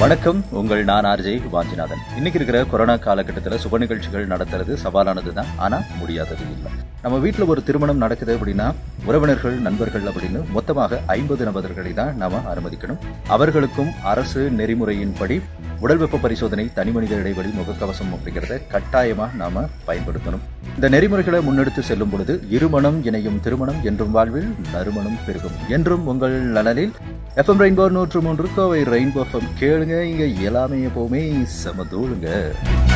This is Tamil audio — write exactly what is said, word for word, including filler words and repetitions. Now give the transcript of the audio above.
வணக்கம், உங்கள் நான் ஆர்ஜே வாஞ்சிநாதன். இன்னைக்கு இருக்கிற கொரோனா காலகட்டத்தில் சுப நிகழ்ச்சிகள் நடத்துறது சவாலானது தான், ஆனா முடியாதது இல்லை. நம்ம வீட்டில் ஒரு திருமணம் நடக்குது அப்படின்னா உறவினர்கள், நண்பர்கள் அப்படின்னு மொத்தமாக ஐம்பது நபர்களை தான் நாம அனுமதிக்கணும். அவர்களுக்கும் அரசு நெறிமுறையின்படி உடல் வெப்ப பரிசோதனை, தனிமனித இடைவெளி, முகக்கவசம் அப்படிங்கிறத கட்டாயமா நாம பயன்படுத்தணும். இந்த நெறிமுறைகளை முன்னெடுத்து செல்லும் பொழுது இருமணம் இணையும் திருமணம் என்றும் வாழ்வில் நறுமணம் பெருகும். என்றும் உங்கள் நலனில் எஃப்எம் ரெயின்போ நூற்று மூன்று கோவை ரெயின்போ எஃப்எம் கேளுங்க. இங்க எல்லாமே எப்பவுமே சமதூளுங்க.